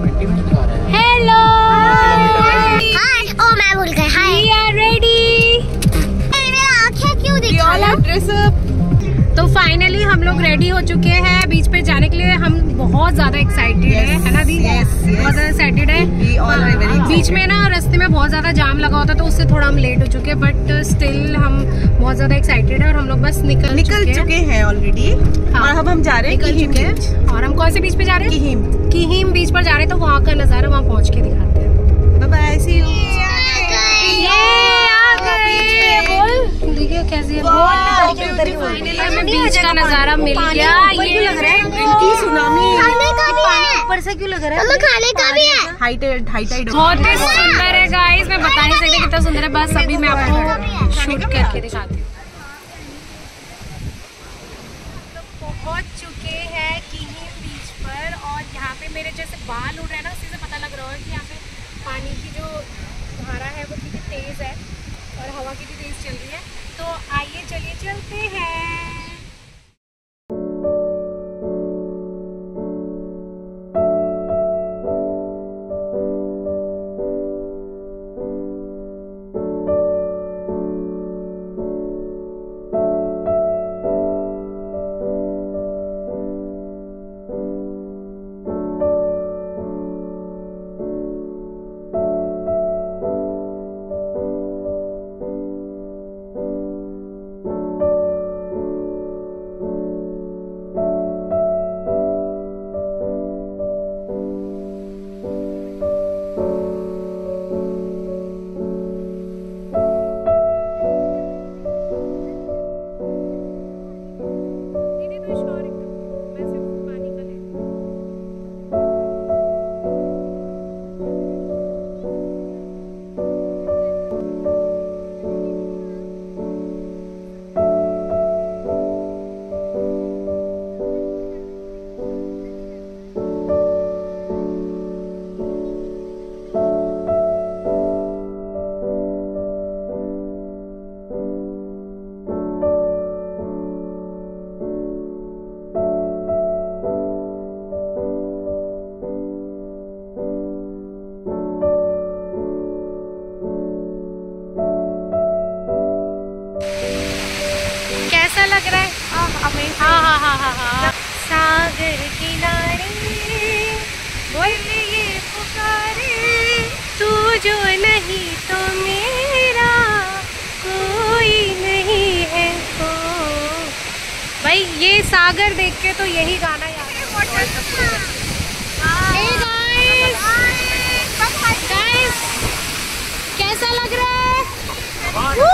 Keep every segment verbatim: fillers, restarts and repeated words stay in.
Hello hi. ओ मैं भूल गई। Hi we are ready. मेरी आंखें क्यों दिखा रहा है? Dress up. तो फाइनली हम लोग रेडी हो चुके हैं बीच पे जाने के लिए। हम बहुत ज्यादा एक्साइटेड yes, है, है ना दी? yes, yes. बहुत ज्यादा एक्साइटेड है। बीच में ना रास्ते में बहुत ज्यादा जाम लगा होता, तो उससे थोड़ा हम लेट हो चुके हैं, बट स्टिल हम बहुत ज्यादा एक्साइटेड है और हम लोग बस निकल निकल चुके हैं ऑलरेडी। हाँ, और अब हम जा रहे हैं निकल चुके हैं। और हम कौन से बीच पे जा रहे हैं? किहिम। किहिम बीच पर जा रहे हैं, तो वहाँ का नजारा वहाँ पहुँच के दिखाते हैं। Bye bye, see you. देखिए कैसी है, फाइनली हमें बीच का नजारा मिल गया। ये लग रहा है सुनामी ऊपर से क्यों लग रहा है? खाने का भी है। हाई टाइड, हाई टाइड बहुत ही सुंदर है गाइस, मैं बता नहीं सकती कितना सुंदर है। बस अभी मैं आपको शूट करके दिखाती हूँ। पहुँच चुके हैं किहिम बीच पर, और यहाँ पे मेरे जैसे बाल उड़ रहे हैं ना, उसी से पता लग रहा है कि यहाँ पे पानी की जो धारा है वो कितनी तेज है और हवा कितनी तेज चल रही है। तो आइए चलिए चलते हैं। लग रहा है हाँ हाँ हाँ हाँ हाँ। सागर किनारे बोल ये पुकारे, तू जो नहीं तो मेरा कोई नहीं है। तो भाई ये सागर देख के तो यही गाना याद है। गाइस कैसा लग रहा है?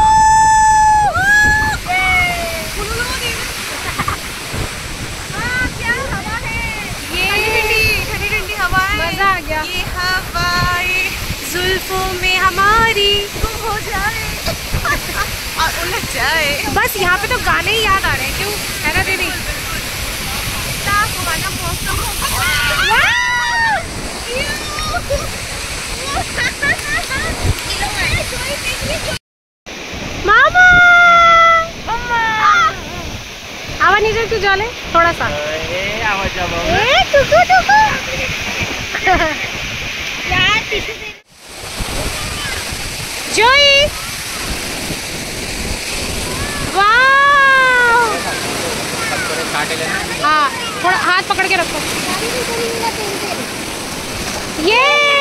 मजा आ गया। ये हवाएं जुल्फों में हमारी गुम हो जाए और उलझ जाए। बस यहाँ पे तो गाने ही याद आ रहे हैं, क्यों है ना दीदी? मामा आवाज नहीं जाती, जाले थोड़ा सा ए, टुकु, टुकु। जोई वाह, हाँ थोड़ा हाथ पकड़ के रखो। ये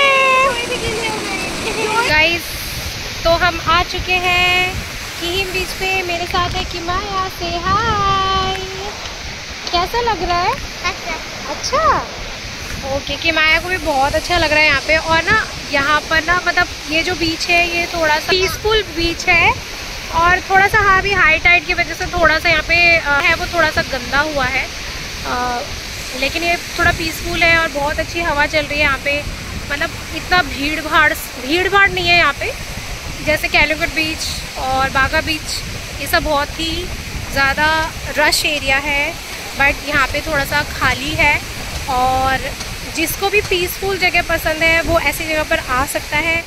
गाइस तो हम आ चुके हैं किहिम बीच पे। मेरे साथ है किमाया, से हाय। कैसा लग रहा है? अच्छा अच्छा ओके। किमाया को भी बहुत अच्छा लग रहा है यहाँ पे। और ना यहाँ पर ना मतलब ये जो बीच है ये थोड़ा सा पीसफुल बीच है, और थोड़ा सा हाँ भी हाई टाइड की वजह से थोड़ा सा यहाँ पे है वो थोड़ा सा गंदा हुआ है, आ, लेकिन ये थोड़ा पीसफुल है और बहुत अच्छी हवा चल रही है यहाँ पे। मतलब इतना भीड़ भाड़ भीड़ भाड़ नहीं है यहाँ पे, जैसे कैलिकट बीच और बागा बीच ये सब बहुत ही ज़्यादा रश एरिया है, बट यहाँ पे थोड़ा सा खाली है। और जिसको भी पीसफुल जगह पसंद है वो ऐसी जगह पर आ सकता है।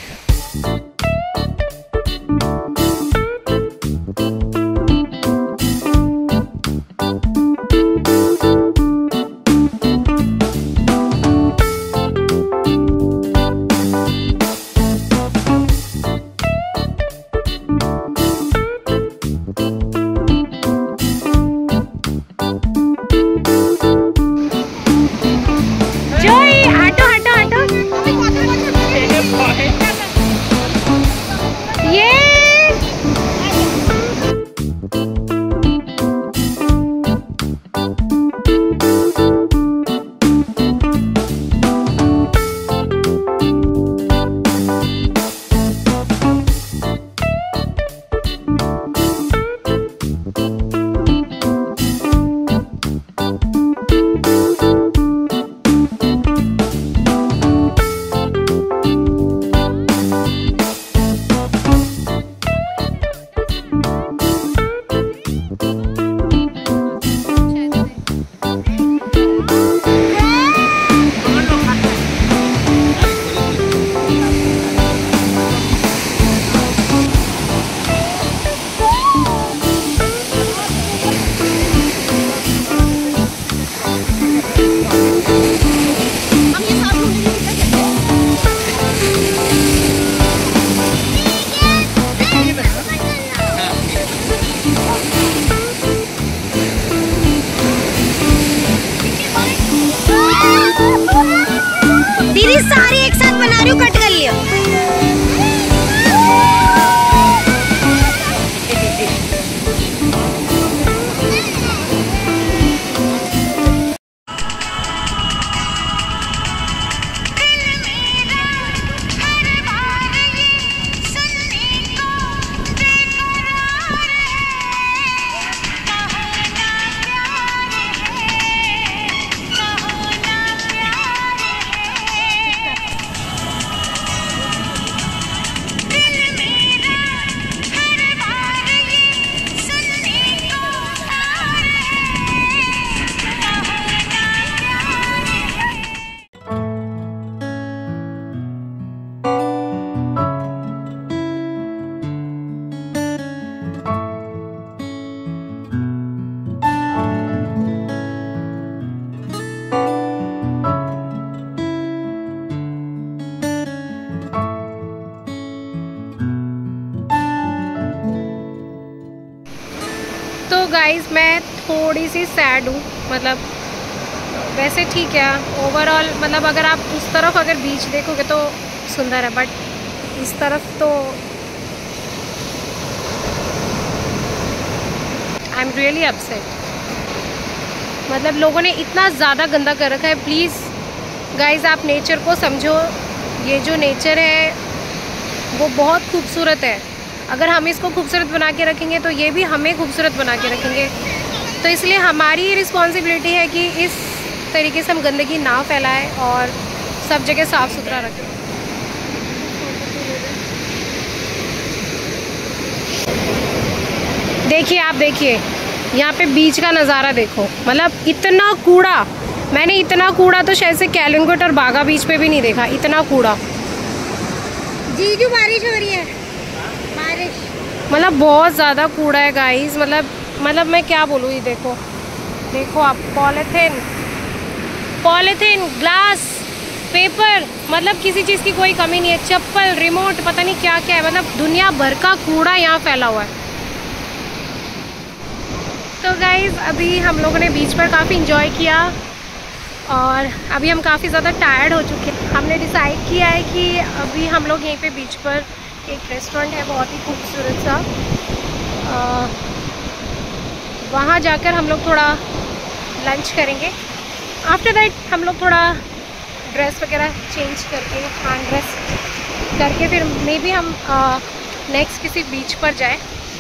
गाइस मैं थोड़ी सी सैड हूँ, मतलब वैसे ठीक है ओवरऑल, मतलब अगर आप उस तरफ अगर बीच देखोगे तो सुंदर है, बट इस तरफ तो आई एम रियली अपसेट। मतलब लोगों ने इतना ज़्यादा गंदा कर रखा है। प्लीज़ गाइस आप नेचर को समझो, ये जो नेचर है वो बहुत खूबसूरत है। अगर हम इसको खूबसूरत बना के रखेंगे तो ये भी हमें खूबसूरत बना के रखेंगे। तो इसलिए हमारी रिस्पॉन्सिबिलिटी है कि इस तरीके से हम गंदगी ना फैलाएं और सब जगह साफ़ सुथरा रखें। देखिए आप देखिए यहाँ पे बीच का नज़ारा देखो, मतलब इतना कूड़ा, मैंने इतना कूड़ा तो शायद से कैलिंगट और बागा बीच पे भी नहीं देखा, इतना कूड़ा। जी क्यों बारिश हो रही है? बारिश मतलब बहुत ज़्यादा कूड़ा है गाइस, मतलब मतलब मैं क्या बोलूँ, ये देखो देखो आप, पॉलीथीन पॉलीथीन ग्लास पेपर, मतलब किसी चीज़ की कोई कमी नहीं है। चप्पल, रिमोट, पता नहीं क्या क्या है, मतलब दुनिया भर का कूड़ा यहाँ फैला हुआ है। तो गाइज़ अभी हम लोगों ने बीच पर काफ़ी इंजॉय किया और अभी हम काफ़ी ज़्यादा टायर्ड हो चुके हैं। हमने डिसाइड किया है कि अभी हम लोग यहीं पे बीच पर एक रेस्टोरेंट है बहुत ही खूबसूरत सा, वहाँ जाकर हम लोग थोड़ा लंच करेंगे। आफ्टर दैट हम लोग थोड़ा ड्रेस वगैरह चेंज करके, हैंड ड्रेस करके फिर मे बी हम नेक्स्ट किसी बीच पर जाएं,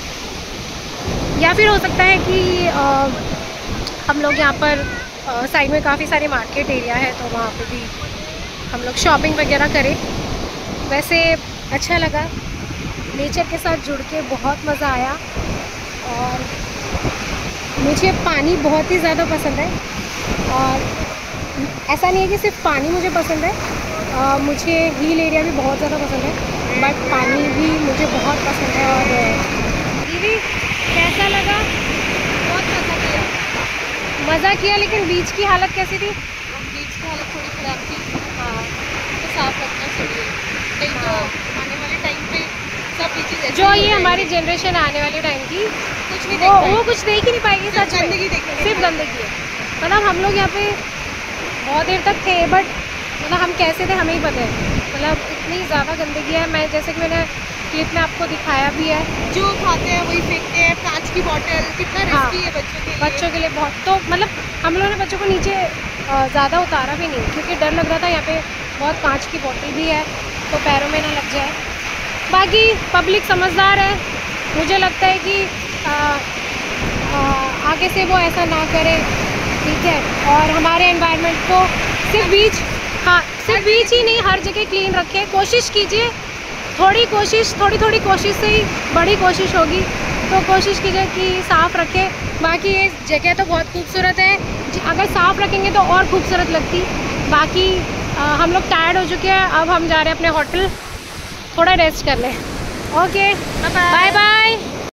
या फिर हो सकता है कि आ, हम लोग यहाँ पर साइड में काफ़ी सारे मार्केट एरिया है तो वहाँ पे भी हम लोग शॉपिंग वगैरह करें। वैसे अच्छा लगा, नेचर के साथ जुड़ के बहुत मज़ा आया और मुझे पानी बहुत ही ज़्यादा पसंद है। और ऐसा नहीं है कि सिर्फ पानी मुझे पसंद है, आ, मुझे हिल एरिया भी बहुत ज़्यादा पसंद है, बट पानी भी मुझे बहुत पसंद है। और दीदी कैसा लगा? बहुत मज़ा किया मज़ा किया लेकिन बीच की हालत कैसी थी? बीच की हालत थोड़ी ख़राब थी। हाँ तो साफ रखना चाहिए, नहीं तो आने वाले टाइम पे सब बीचेस जो ये हमारी जनरेशन आने वाले टाइम की कुछ नहीं वो देख वो कुछ देख ही नहीं पाएगी, सच में गंदगी देखेंगे, सिर्फ गंदगी है। मतलब हम लोग यहाँ पे बहुत देर तक थे, बट मतलब हम कैसे थे हमें ही पता है, मतलब इतनी ज़्यादा गंदगी है। मैं जैसे कि मैंने क्लिप में आपको दिखाया भी है, जो खाते हैं वही फेंकते हैं, कांच की बोतल, कितना रिस्की है बच्चों के लिए। बच्चों के लिए बहुत, तो मतलब हम लोगों ने बच्चों को नीचे ज़्यादा उतारा भी नहीं क्योंकि डर लग रहा था, यहाँ पे बहुत कांच की बोतल भी है तो पैरों में ना लग जाए। बाकी पब्लिक समझदार है, मुझे लगता है कि आ, आ, आगे से वो ऐसा ना करे, ठीक है। और हमारे एनवायरनमेंट को सिर्फ बीच, हाँ सिर्फ बीच ही नहीं हर जगह क्लीन रखें, कोशिश कीजिए, थोड़ी कोशिश, थोड़ी थोड़ी कोशिश से ही बड़ी कोशिश होगी, तो कोशिश कीजिए कि साफ़ रखें। बाकी ये जगह तो बहुत खूबसूरत है, अगर साफ़ रखेंगे तो और खूबसूरत लगती। बाकी आ, हम लोग टायर्ड हो चुके हैं, अब हम जा रहे हैं अपने होटल, थोड़ा रेस्ट कर लें। Okay bye bye.